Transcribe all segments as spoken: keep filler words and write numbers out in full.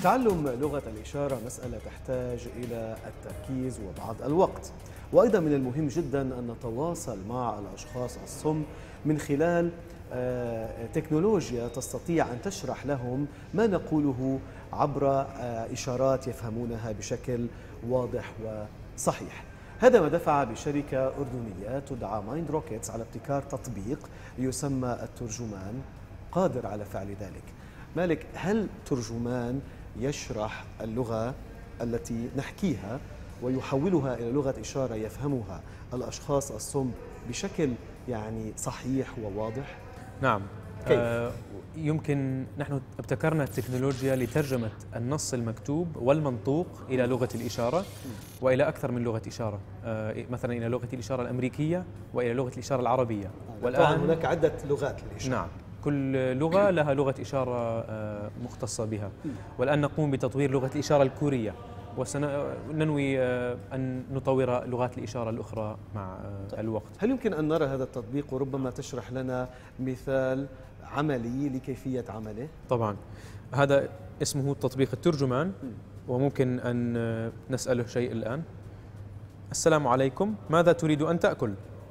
تعلم لغة الإشارة مسألة تحتاج إلى التركيز وبعض الوقت، وأيضا من المهم جدا أن نتواصل مع الأشخاص الصم من خلال تكنولوجيا تستطيع أن تشرح لهم ما نقوله عبر إشارات يفهمونها بشكل واضح وصحيح. هذا ما دفع بشركة أردنية تدعى مايند روكيتس على ابتكار تطبيق يسمى الترجمان قادر على فعل ذلك. مالك، هل ترجمان يشرح اللغة التي نحكيها ويحولها إلى لغة إشارة يفهمها الأشخاص الصم بشكل يعني صحيح وواضح؟ نعم. كيف؟ آه يمكن نحن ابتكرنا التكنولوجيا لترجمة النص المكتوب والمنطوق إلى لغة الإشارة وإلى أكثر من لغة إشارة، آه مثلا إلى لغة الإشارة الأمريكية وإلى لغة الإشارة العربية. والآن هناك عدة لغات للإشارة. نعم، كل لغة لها لغة إشارة آه مختصة بها، والآن نقوم بتطوير لغة الإشارة الكورية، وسننوي أن نطور لغات الإشارة الأخرى مع الوقت. هل يمكن أن نرى هذا التطبيق وربما تشرح لنا مثال عملي لكيفية عمله؟ طبعا، هذا اسمه تطبيق الترجمان، وممكن أن نسأله شيء الآن. السلام عليكم، ماذا تريد أن تأكل؟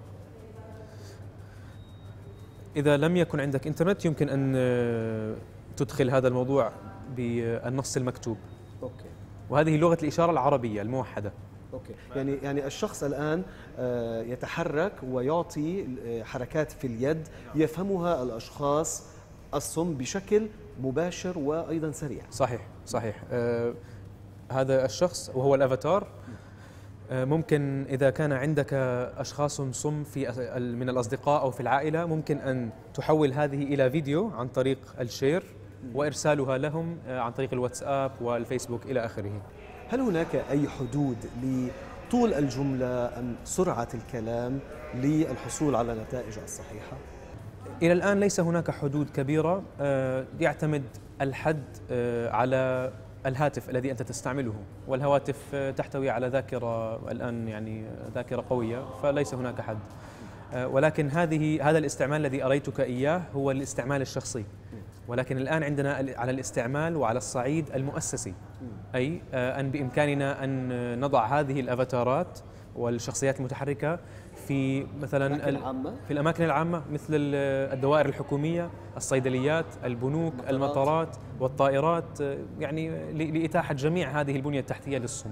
إذا لم يكن عندك إنترنت يمكن أن تدخل هذا الموضوع بالنص المكتوب. أوكي. وهذه لغة الإشارة العربية الموحدة. أوكي. يعني يعني الشخص الآن يتحرك ويعطي حركات في اليد يفهمها الأشخاص الصم بشكل مباشر وأيضا سريع. صحيح صحيح. آه هذا الشخص وهو الأفاتار. آه ممكن إذا كان عندك أشخاص صم في من الأصدقاء أو في العائلة، ممكن أن تحول هذه إلى فيديو عن طريق الشير وإرسالها لهم عن طريق الواتساب والفيسبوك إلى آخره. هل هناك أي حدود لطول الجملة أم سرعة الكلام للحصول على النتائج الصحيحة؟ إلى الآن ليس هناك حدود كبيرة، يعتمد الحد على الهاتف الذي أنت تستعمله، والهواتف تحتوي على ذاكرة الآن يعني ذاكرة قوية، فليس هناك حد. ولكن هذه هذا الاستعمال الذي أريتك إياه هو الاستعمال الشخصي، ولكن الآن عندنا على الاستعمال وعلى الصعيد المؤسسي، أي أن بإمكاننا أن نضع هذه الأفاتارات والشخصيات المتحركة في مثلا في الأماكن العامة مثل الدوائر الحكومية، الصيدليات، البنوك، المطارات والطائرات، يعني لإتاحة جميع هذه البنية التحتية للصم.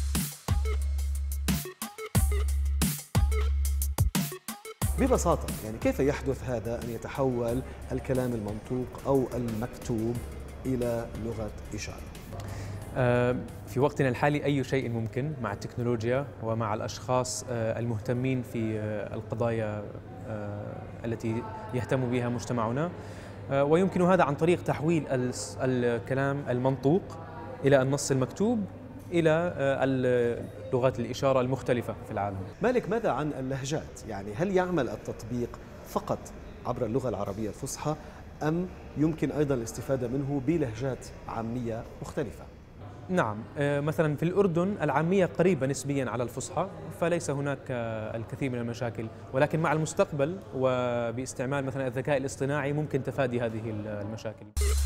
ببساطة يعني كيف يحدث هذا أن يتحول الكلام المنطوق أو المكتوب إلى لغة إشارة؟ في وقتنا الحالي أي شيء ممكن مع التكنولوجيا ومع الأشخاص المهتمين في القضايا التي يهتم بها مجتمعنا، ويمكن هذا عن طريق تحويل الكلام المنطوق إلى النص المكتوب إلى لغات الإشارة المختلفة في العالم. مالك، ماذا عن اللهجات؟ يعني هل يعمل التطبيق فقط عبر اللغة العربية الفصحى أم يمكن أيضا الاستفادة منه بلهجات عامية مختلفة؟ نعم، مثلا في الأردن العامية قريبة نسبيا على الفصحى، فليس هناك الكثير من المشاكل، ولكن مع المستقبل وباستعمال مثلا الذكاء الاصطناعي ممكن تفادي هذه المشاكل.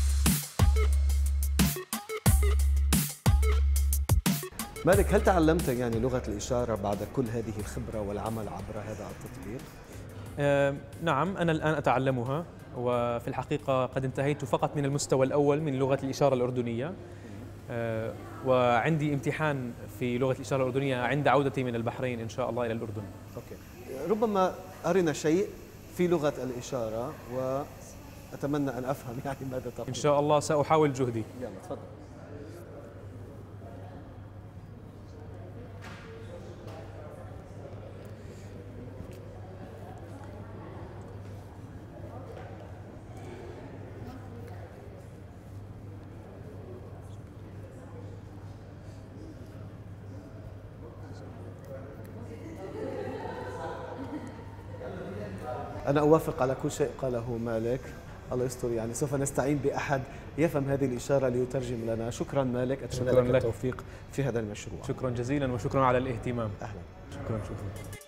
مالك، هل تعلمت يعني لغة الإشارة بعد كل هذه الخبرة والعمل عبر هذا التطبيق؟ آه نعم، أنا الآن أتعلمها، وفي الحقيقة قد انتهيت فقط من المستوى الأول من لغة الإشارة الأردنية، آه وعندي امتحان في لغة الإشارة الأردنية عند عودتي من البحرين إن شاء الله إلى الأردن. أوكي. ربما أرنا شيء في لغة الإشارة وأتمنى أن أفهم يعني ماذا تقول. إن شاء الله سأحاول جهدي. يلا تفضل. أنا أوافق على كل شيء قاله مالك، الله يستر، يعني سوف نستعين بأحد يفهم هذه الإشارة ليترجم لنا. شكرا مالك، أتمنى لك التوفيق في هذا المشروع. شكرا جزيلا وشكرا على الاهتمام. أهلا. شكرا شكرا.